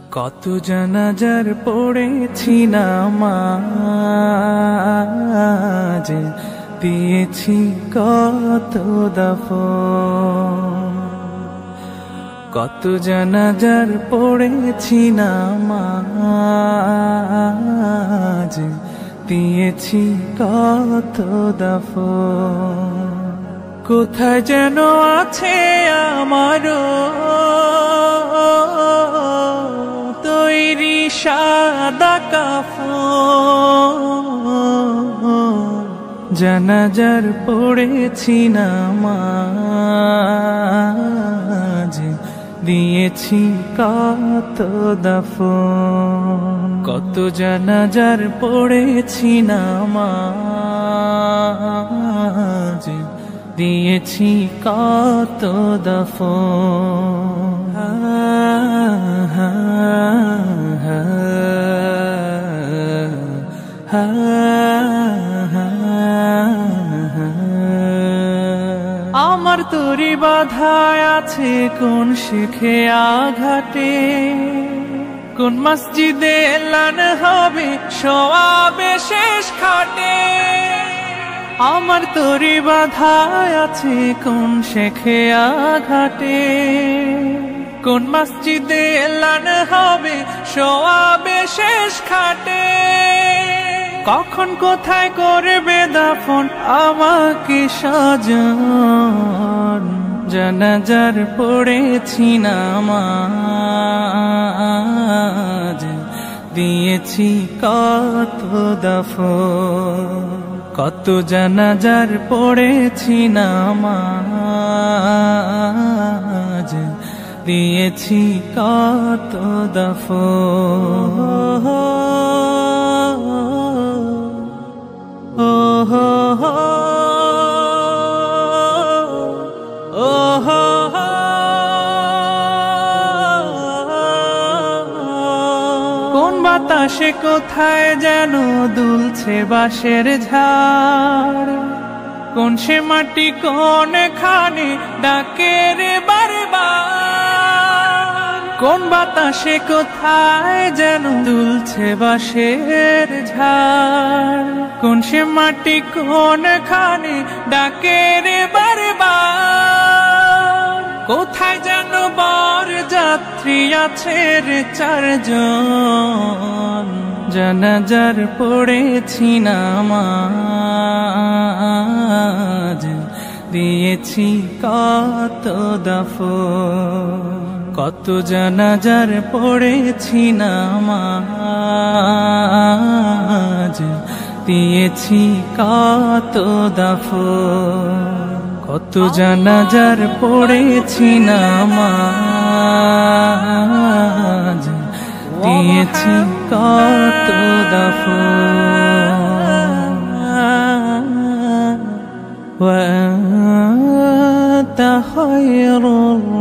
কত জানাজার পড়েছি নামাজ, দিয়েছি কত দাফন। কত জানাজার পড়েছি নামাজ, দিয়েছি কত দাফন। কোথায় যেন আছে আমারও তৈরি সাদা কাফন। জানাজার পড়েছি নামাজ, দিয়েছি কত দাফন। কত জানাজার পড়েছি নামাজ, দিয়েছি কত দাফন। আমার তরি বাধায় আছে কোন শিখে আঘাটে, কোন মসজিদে এলান হবে সওয়াবে শেষ খাটে। আমার তরি বাধায় আছে কোন শেখে আঘাটে, কোন মসজিদে এলান হবে সওয়াবে শেষ খাটে। কখন কোথায় করবে দাফন আমাকে সাজান। জানাজার পড়েছি নামাজ, দিয়েছি কত দাফন। কত জানাজার পড়েছি নামাজ, দিয়েছি কত দাফন। কোন বাতাসে কোথায় যেন দুলছে বাঁশের ঝাড়, কোন সে মাটি কোন খানে ডাকে রে বারবার। কোন বাতাসে কোথায় যেন দুলছে বাঁশের ঝাড়, কোন সে মাটি কোন খানে ডাকে রে বারবার। কোথায় যেন বর যাত্রী আছে রে চারজন। জানাজার পড়েছি নামাজ, দিয়েছি কত দাফন। কত জানাজার পড়েছি নামাজ, দিয়েছি কত দাফন। কত জানাজার পড়েছি নামাজ, দিয়েছি কত দাফন। وأنت خير